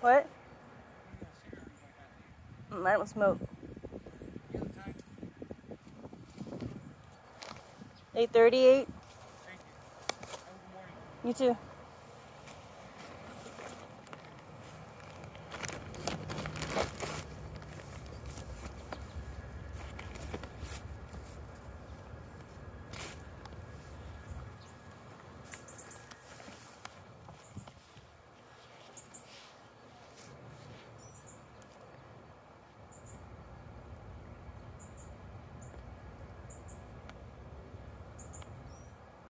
What? I don't smoke. 8:38. Thank you. Have a good morning. You too.